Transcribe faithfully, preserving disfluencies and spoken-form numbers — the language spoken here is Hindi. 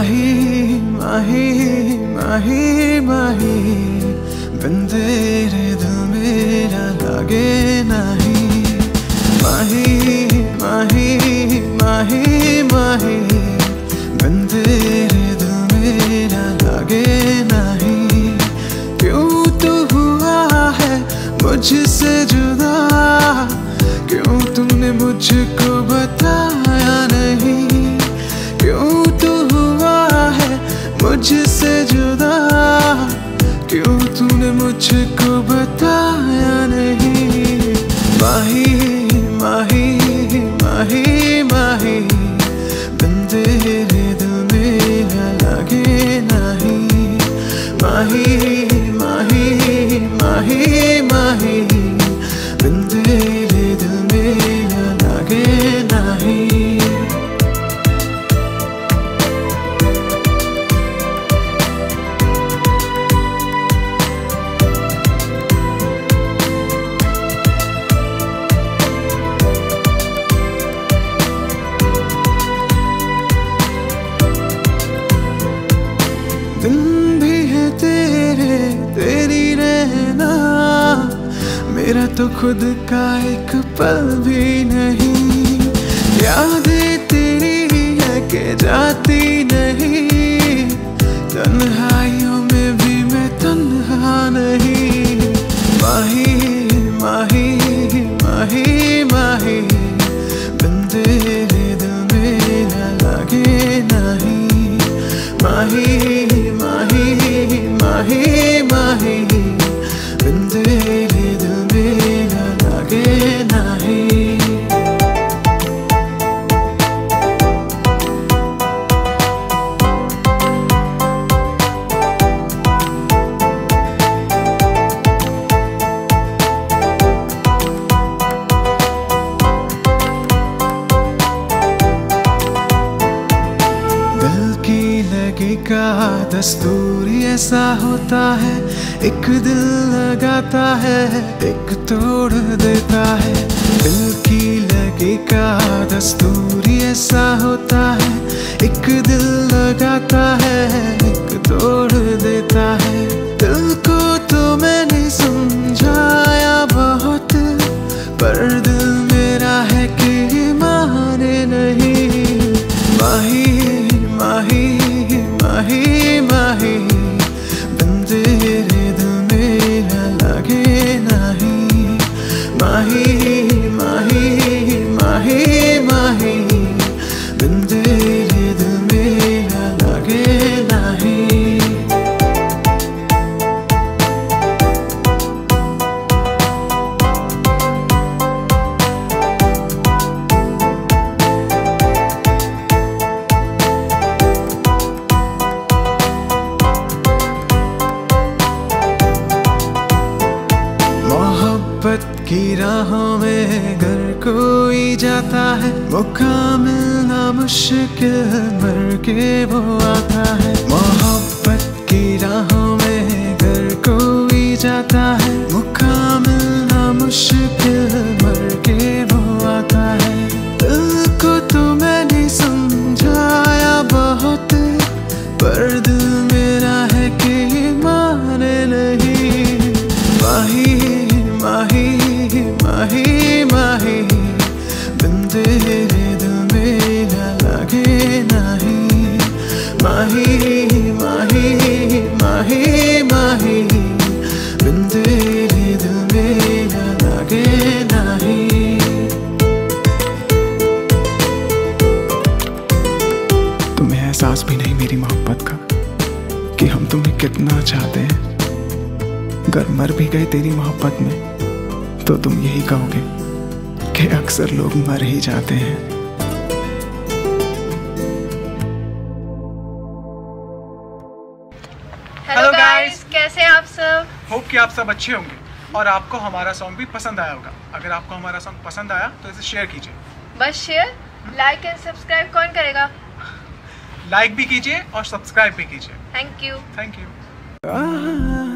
माही माही माही माही बिन तेरे दिल मेरा लागे नहीं। माही माही माही माही बिन तेरे दिल मेरा लागे नहीं। क्यों तू हुआ है मुझसे जुदा, क्यों तुमने मुझको बताया नहीं। क्यों तू हुआ है मुझसे जुदा, क्यों तूने मुझको बताया नहीं। माही माही माही माही बिन तेरे दिल मेरा लागे नहीं। माही माही माही माही बिन तेरे दिल मेरा लागे नहीं। दिन भी है तेरे तेरी रहना, मेरा तो खुद का एक पल भी नहीं। यादें तेरी है के जाती नहीं, तन्हाइयों में भी मैं तन्हा नहीं। माही माही माही माही बिन तेरे दिल मेरा लागे नहीं। माही माही माही माही बिन तेरे दिल मेरा लागे नहीं। दिल की लगी का दस्तूर ऐसा होता है, एक दिल लगाता है एक तोड़ देता है। दिल की लगी का दस्तूर ऐसा होता है, एक दिल लगाता है एक तोड़ देता है। दिल को तो मैंने समझाया बहुत, पर दिल मेरा है कि माने नहीं। माही माही माही माही बिन तेरे दिल मेरा लागे नहीं। माही माही माही माही बिन तेरे दिल मेरा लागे नहीं। मोहब्बत की राहों में अगर कोई जाता है, मौका मिलना मुश्किल मर के वो आता है। मोहब्बत की राहों में अगर कोई जाता है, मौका मिलना मुश्किल मर के वो आता है। दिल को तो मैंने समझाया बहुत, पर दिल मेरा है कि माने नहीं। माही माही माही माही बिन तेरे दिल मेरा लागे नहीं। माही माही माही माही बिन तेरे दिल मेरा लागे नहीं। तुम्हें एहसास भी नहीं मेरी मोहब्बत का कि हम तुम्हें कितना चाहते हैं। अगर मर भी गए तेरी मोहब्बत में तो तुम यही कहोगे कि अक्सर लोग मर ही जाते हैं। हेलो गाइस, कैसे हैं आप सब? होप कि आप सब अच्छे होंगे और आपको हमारा सॉन्ग भी पसंद आया होगा। अगर आपको हमारा सॉन्ग पसंद आया तो इसे शेयर कीजिए। बस शेयर, लाइक एंड सब्सक्राइब कौन करेगा? लाइक भी कीजिए और सब्सक्राइब भी कीजिए। Thank you thank you.